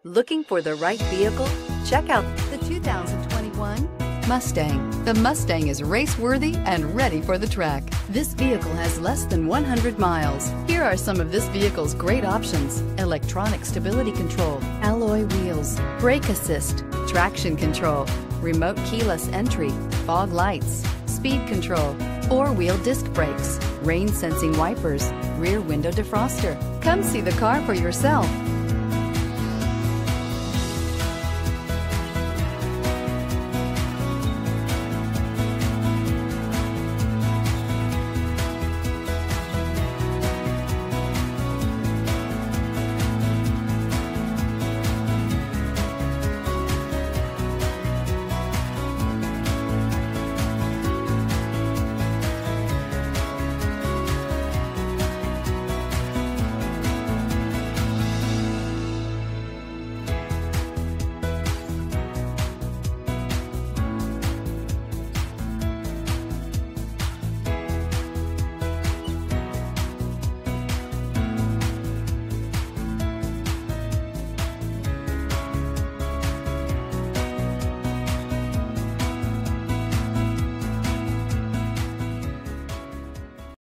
Looking for the right vehicle? Check out the 2021 Mustang. The Mustang is race-worthy and ready for the track. This vehicle has less than 100 miles. Here are some of this vehicle's great options: electronic stability control, alloy wheels, brake assist, traction control, remote keyless entry, fog lights, speed control, four-wheel disc brakes, rain-sensing wipers, rear window defroster. Come see the car for yourself.